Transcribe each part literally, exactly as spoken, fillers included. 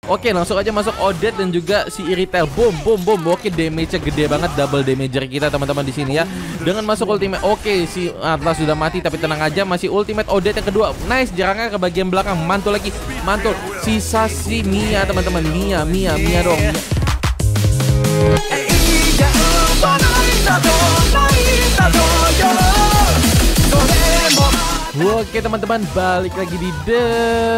Oke, langsung aja masuk Odette dan juga si Iritel. Boom, boom, boom. Oke, damage-nya gede banget, double damager kita teman-teman di sini ya. Dengan masuk ultimate. Oke, si Atlas sudah mati tapi tenang aja, masih ultimate Odette yang kedua. Nice, jarangnya ke bagian belakang. Mantul lagi, mantul. Sisa si Mia teman-teman. Mia, Mia, Mia dong. Mia. Oke teman-teman, balik lagi di The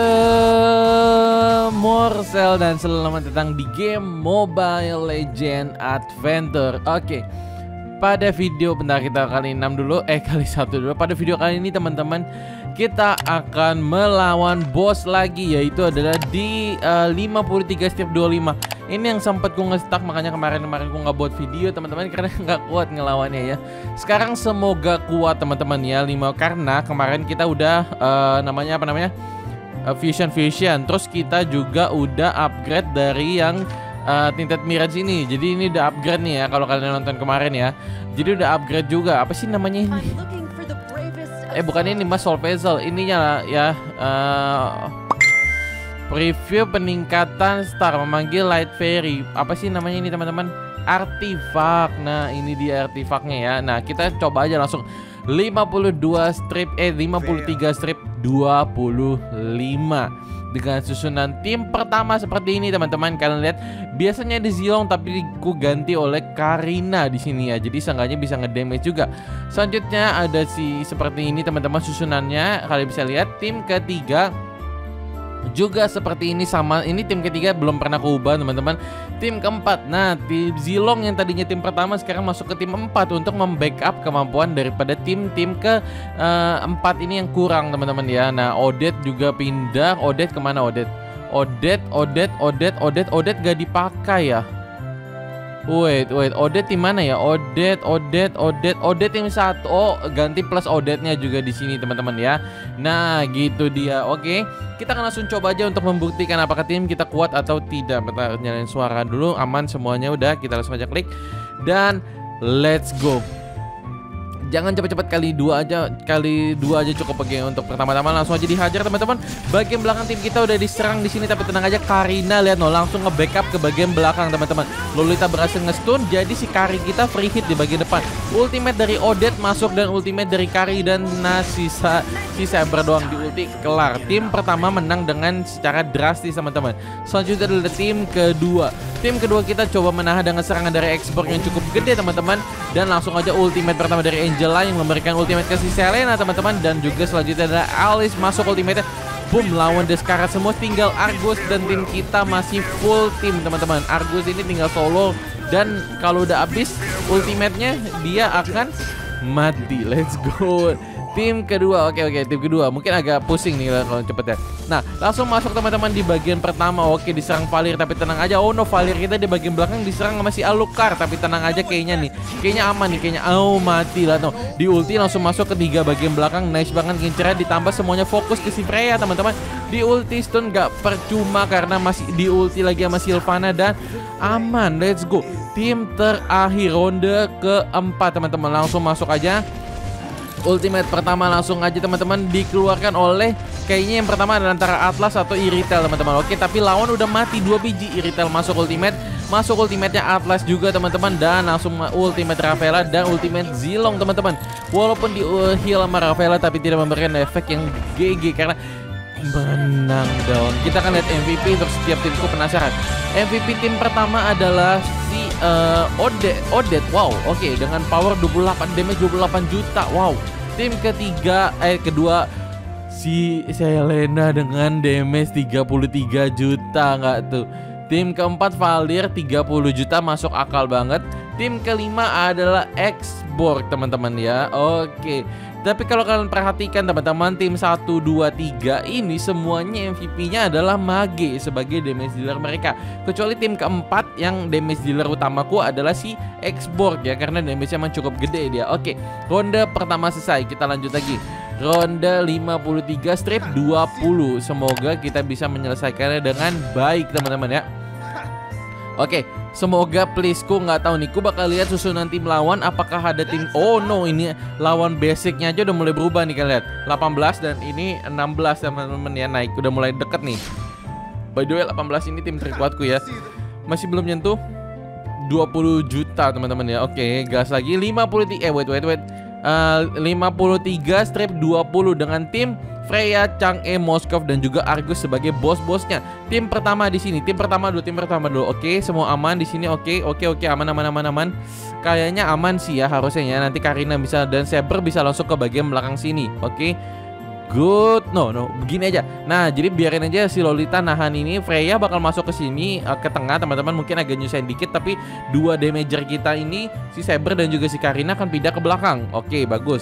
Morsel dan selamat datang di game Mobile Legends Adventure. Oke, pada video bentar kita kali enam dulu, eh kali satu dulu. Pada video kali ini teman-teman, kita akan melawan bos lagi, yaitu adalah di uh, lima puluh tiga strip dua puluh lima. Ini yang sempat gue nge-stuck, makanya kemarin-kemarin gue nggak buat video teman-teman, karena nggak kuat ngelawannya ya. Sekarang semoga kuat teman-teman ya, lima, karena kemarin kita udah uh, namanya apa namanya uh, Fusion Fusion. Terus kita juga udah upgrade dari yang uh, Tinted Mirage ini. Jadi ini udah upgrade nih ya, kalau kalian nonton kemarin ya. Jadi udah upgrade juga. Apa sih namanya ini? Eh bukan ini mas, Soul Puzzle. Ininya lah ya. Uh, Preview peningkatan star memanggil Light Fairy. Apa sih namanya ini teman-teman? Artifak. Nah ini dia artifaknya ya. Nah kita coba aja langsung lima puluh dua strip eh lima puluh tiga strip dua puluh lima dengan susunan tim pertama seperti ini teman-teman. Kalian lihat biasanya di Zilong tapi ku ganti oleh Karina di sini ya. Jadi seenggaknya bisa ngedamage juga. Selanjutnya ada si seperti ini teman-teman susunannya. Kalian bisa lihat tim ketiga juga seperti ini sama. Ini tim ketiga belum pernah kuubah teman-teman. Tim keempat, nah tim Zilong yang tadinya tim pertama sekarang masuk ke tim empat untuk membackup kemampuan daripada tim-tim ke uh, empat ini yang kurang teman-teman ya. Nah Odette juga pindah. Odette kemana Odette? Odette, Odette, Odette, Odette, Odette gak dipakai ya. Wait, wait, Odette di mana ya? Odette, Odette, Odette, Odette yang satu. Oh, ganti plus Odette-nya juga di sini teman-teman ya. Nah, gitu dia. Oke, kita akan langsung coba aja untuk membuktikan apakah tim kita kuat atau tidak. Kita nyalain suara dulu, aman semuanya udah. Kita langsung aja klik dan let's go. Jangan cepat-cepat, kali dua aja, kali dua aja cukup bagi untuk pertama-tama. Langsung aja dihajar teman-teman. Bagian belakang tim kita udah diserang di sini, tapi tenang aja, Karina lihat no, langsung nge-backup ke bagian belakang teman-teman. Lolita berhasil nge-stun, jadi si Kari kita free hit di bagian depan. Ultimate dari Odette masuk dan ultimate dari Kari dan nah sisa sisa berdoang di ulti kelar. Tim pertama menang dengan secara drastis teman-teman. Selanjutnya adalah tim kedua. Tim kedua kita coba menahan dengan serangan dari export yang cukup gede teman-teman, dan langsung aja ultimate pertama dari Angela yang memberikan ultimate ke si Selena teman-teman, dan juga selanjutnya adalah Alice masuk ultimate. Boom, lawan Deskara semua, tinggal Argus dan tim kita masih full tim teman-teman. Argus ini tinggal solo dan kalau udah habis ultimate-nya dia akan mati. Let's go. Tim kedua, oke oke tim kedua mungkin agak pusing nih kalau cepet ya. Nah langsung masuk teman-teman di bagian pertama. Oke, diserang Valir tapi tenang aja. Oh no, Valir kita di bagian belakang diserang sama si Alucard, tapi tenang aja, kayaknya nih kayaknya aman nih kayaknya. Oh mati lah no. Di ulti langsung masuk ke tiga bagian belakang. Nice banget ngincernya, ditambah semuanya fokus ke si Freya teman-teman. Di ulti stun gak percuma karena masih di ulti lagi sama Sylvana dan aman. Let's go. Tim terakhir ronde keempat teman-teman, langsung masuk aja. Ultimate pertama langsung aja teman-teman dikeluarkan oleh, kayaknya yang pertama adalah antara Atlas atau Iritel teman-teman. Oke, tapi lawan udah mati dua biji. Iritel masuk ultimate, masuk ultimate-nya Atlas juga teman-teman, dan langsung ultimate Rafaela dan ultimate Zilong teman-teman. Walaupun di uh, heal sama Rafaela tapi tidak memberikan efek yang G G karena menang down. Kita akan lihat M V P untuk setiap timku, penasaran. M V P tim pertama adalah si uh, Odette. Odette, wow, oke okay. Dengan power dua puluh delapan damage dua puluh delapan juta, wow. Tim ketiga, eh kedua si Selena dengan damage tiga puluh tiga juta, nggak tuh. Tim keempat Valir tiga puluh juta, masuk akal banget. Tim kelima adalah Xborg teman-teman ya. Oke. Tapi kalau kalian perhatikan teman-teman, tim satu, dua, tiga ini semuanya M V P-nya adalah Mage sebagai damage dealer mereka. Kecuali tim keempat yang damage dealer utamaku adalah si Xborg ya, karena damage-nya emang cukup gede dia. Oke, ronde pertama selesai, kita lanjut lagi. Ronde lima puluh tiga strip dua puluh. Semoga kita bisa menyelesaikannya dengan baik teman-teman ya. Oke, semoga please. Ku nggak tahu nih, ku bakal lihat susunan tim lawan. Apakah ada tim, oh no, ini lawan basicnya aja udah mulai berubah nih, kalian lihat delapan belas dan ini enam belas teman-teman ya, naik udah mulai deket nih. By the way delapan belas ini tim terkuatku ya. Masih belum nyentuh dua puluh juta teman-teman ya. Oke, gas lagi lima puluh tiga. Eh wait wait wait. Uh, lima puluh tiga strip dua puluh dengan tim Freya, Chang'e, Moskov dan juga Argus sebagai bos-bosnya. Tim pertama di sini, tim pertama dulu, tim pertama dulu. Oke, semua aman di sini. Oke, oke, oke, aman, aman, aman, aman. Kayaknya aman sih ya harusnya ya. Nanti Karina bisa dan Saber bisa langsung ke bagian belakang sini. Oke, good. No, no, begini aja. Nah, jadi biarin aja si Lolita nahan ini. Freya bakal masuk ke sini uh, ke tengah teman-teman. Mungkin agak nyusahin dikit, tapi dua damager kita ini si Saber dan juga si Karina akan pindah ke belakang. Oke, bagus.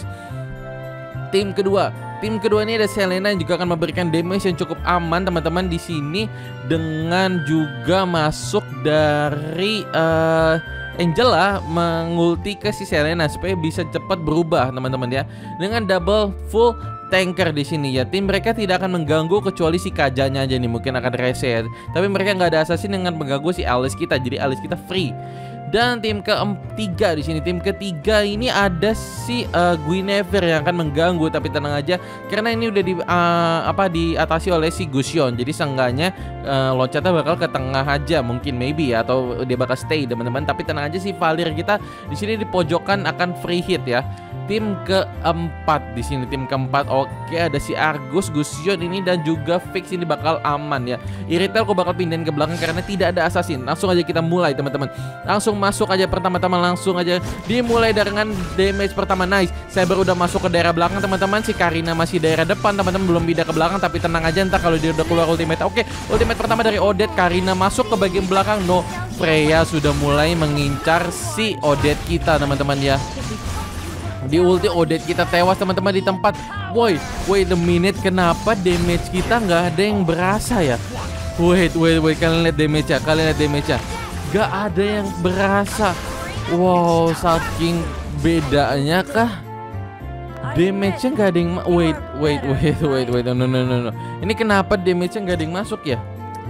Tim kedua. Tim kedua ini ada Selena yang juga akan memberikan damage yang cukup aman teman-teman di sini dengan juga masuk dari uh, Angela mengulti ke si Selena supaya bisa cepat berubah teman-teman ya. Dengan double full tanker di sini ya. Tim mereka tidak akan mengganggu kecuali si Kajanya aja nih mungkin akan rese ya. Tapi mereka nggak ada assassin dengan mengganggu si Alice kita. Jadi Alice kita free. Dan tim ketiga di sini, tim ketiga ini ada si uh, Guinevere yang akan mengganggu, tapi tenang aja karena ini udah di uh, apa diatasi oleh si Gusion. Jadi seenggaknya uh, loncatnya bakal ke tengah aja mungkin maybe ya, atau dia bakal stay teman-teman. Tapi tenang aja si Valir kita di sini di pojokan akan free hit ya. Tim keempat di sini, tim keempat oke ada si Argus, Gusion ini dan juga Fix ini bakal aman ya. Iritel aku bakal pindahin ke belakang karena tidak ada assassin. Langsung aja kita mulai teman-teman. Langsung masuk aja pertama-tama langsung aja dimulai dengan damage pertama. Nice, Saber udah masuk ke daerah belakang teman-teman. Si Karina masih daerah depan teman-teman, belum pindah ke belakang, tapi tenang aja ntar kalau dia udah keluar ultimate. Oke, ultimate pertama dari Odette. Karina masuk ke bagian belakang. No, Freya sudah mulai mengincar si Odette kita teman-teman ya. Di ulti Odette kita tewas teman-teman di tempat. Boy, wait a minute, kenapa damage kita nggak ada yang berasa ya? Wait, wait, wait, kalian lihat damage-nya, kalian lihat damage-nya. Gak ada yang berasa. Wow, saking bedanya kah? Damage-nya nggak ada yang wait, wait, wait, wait, wait, no, no, no, no. Ini kenapa damage-nya nggak ada yang masuk ya?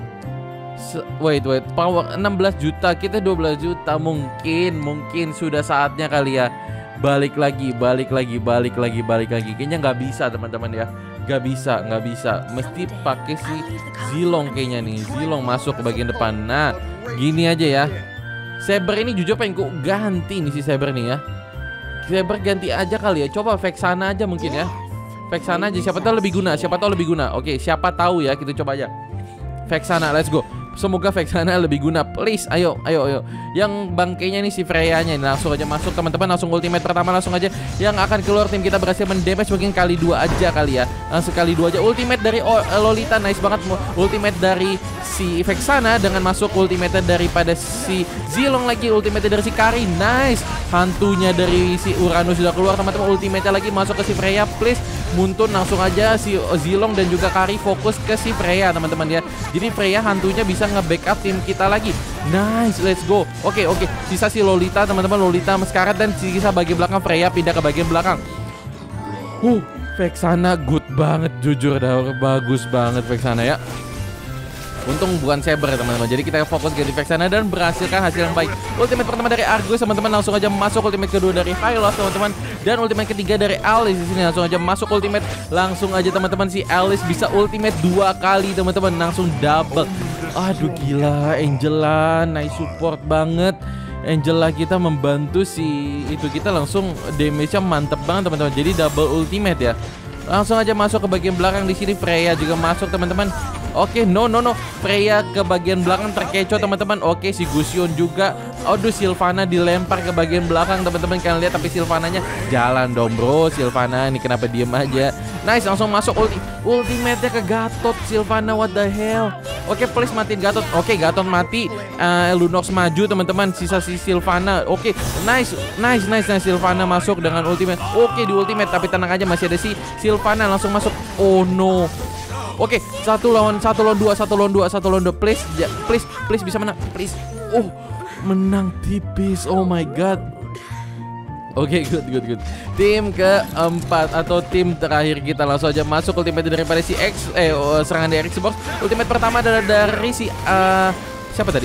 Wait, wait, power enam belas juta, kita dua belas juta. Mungkin, mungkin sudah saatnya kali ya. Balik lagi, balik lagi, balik lagi, balik lagi. Kayaknya nggak bisa teman-teman ya. Nggak bisa, nggak bisa. Mesti pakai si Zilong kayaknya nih. Zilong masuk ke bagian depan. Nah, gini aja ya. Saber ini jujur pengen ku ganti nih si Saber nih ya. Saber ganti aja kali ya. Coba Vexana aja mungkin ya. Vexana aja, siapa tahu lebih guna, siapa tahu lebih guna. Oke, siapa tahu ya, kita coba aja. Vexana, let's go. Semoga Vexana lebih guna, please. Ayo, ayo, ayo. Yang bangkainya nih si Freya-nya. Langsung aja masuk teman-teman. Langsung ultimate pertama langsung aja. Yang akan keluar tim kita berhasil mendamage mungkin kali dua aja kali ya. Langsung kali dua aja. Ultimate dari Lolita, nice banget. Ultimate dari si Vexana dengan masuk ultimate daripada si Zilong lagi. Ultimate dari si Kari, nice. Hantunya dari si Uranus sudah keluar teman-teman. Ultimate lagi masuk ke si Freya, please. Muntun langsung aja si Zilong dan juga Kari fokus ke si Freya teman-teman ya. Jadi Freya hantunya bisa nge-backup tim kita lagi. Nice, let's go. Oke, oke. Sisa si Lolita teman-teman, Lolita Mascarat dan sisa bagian belakang Freya pindah ke bagian belakang. Huh, Vexana good banget jujur dah, bagus banget Vexana ya. Untung bukan Saber ya teman-teman. Jadi kita fokus ganti Vexana dan berhasilkan hasil yang baik. Ultimate pertama dari Argus teman-teman, langsung aja masuk. Ultimate kedua dari Hylos teman-teman, dan ultimate ketiga dari Alice di sini langsung aja masuk ultimate. Langsung aja teman-teman si Alice bisa ultimate dua kali teman-teman, langsung double. Aduh gila, Angela nice support banget. Angela kita membantu si itu kita langsung damage-nya mantep banget teman-teman. Jadi double ultimate ya. Langsung aja masuk ke bagian belakang di sini. Freya juga masuk teman-teman. Oke, no no no. Freya ke bagian belakang terkecoh teman-teman. Oke, si Gusion juga. Aduh, Sylvana dilempar ke bagian belakang teman-teman. Kalian lihat tapi Sylvananya jalan dong, bro. Sylvana ini kenapa diem aja? Nice, langsung masuk ulti. Ultimate-nya ke Gatot. Sylvana, what the hell? Oke, please matiin Gatot. Oke, Gatot mati. uh, Lunox maju teman-teman. Sisa si Sylvana. Oke, nice, nice, nice. Nah, Sylvana masuk dengan ultimate. Oke, di ultimate tapi tenang aja masih ada si Sylvana langsung masuk. Oh no. Oke, satu lawan satu lawan dua, satu lawan dua, satu lawan dua. Please, ya, please, please bisa menang, please. Oh, menang tipis. Oh my god. Oke, okay, good, good, good. Tim keempat atau tim terakhir kita langsung aja masuk ultimate daripada si X. Eh, serangan dari Xbox. Ultimate pertama adalah dari si uh, siapa tadi?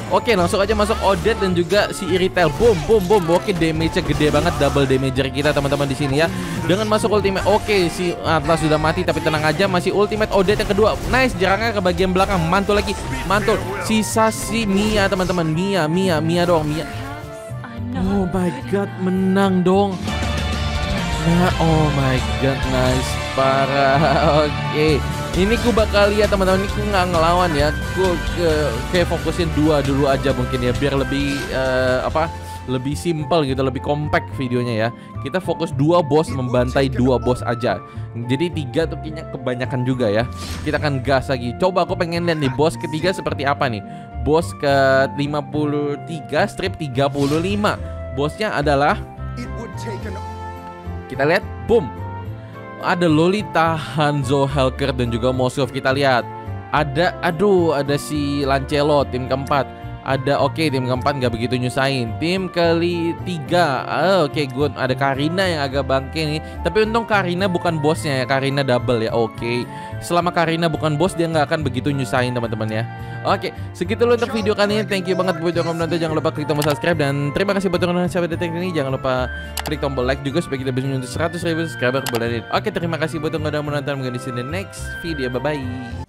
Oke, langsung aja masuk Odette dan juga si Iritel. Boom, boom, boom. Oke, damage-nya gede banget, double damager kita teman-teman di sini ya. Dengan masuk ultimate. Oke, si Atlas sudah mati tapi tenang aja, masih ultimate Odette yang kedua. Nice, jarangnya ke bagian belakang. Mantul lagi, mantul. Sisa si Mia teman-teman. Mia, Mia, Mia dong, Mia. Oh my god, menang dong. Nah, oh my god, nice, parah. Oke, ini ku bakal lihat teman-teman, ini ku nggak ngelawan ya, ku ke kayak fokusin dua dulu aja mungkin ya, biar lebih uh, apa, lebih simple gitu, lebih compact videonya ya. Kita fokus dua bos, membantai dua bos aja. Jadi tiga tuh kayaknya kebanyakan juga ya. Kita akan gas lagi. Coba aku pengen lihat nih bos ketiga seperti apa nih. Bos ke lima puluh tiga, strip tiga puluh lima. Bosnya adalah, kita lihat, boom. Ada Lolita, Hanzo, Helker dan juga Moskov. Kita lihat. Ada, aduh, ada si Lancelot tim keempat. Ada, oke, okay, tim keempat nggak begitu nyusahin. Tim ketiga, oh, oke, okay, good. Ada Karina yang agak bangke nih. Tapi untung Karina bukan bosnya ya, Karina double ya. Oke, okay. Selama Karina bukan bos, dia nggak akan begitu nyusahin teman-teman ya. Oke, okay. Segitu dulu untuk video kali ini. Thank you banget buat yang menonton. Jangan lupa klik tombol subscribe dan terima kasih buat yang sahabat detik ini. Jangan lupa klik tombol like juga supaya kita bisa menyentuh seratus ribu subscriber. Oke, okay, terima kasih buat yang udah menonton. Mungkin di sini next video. Bye bye.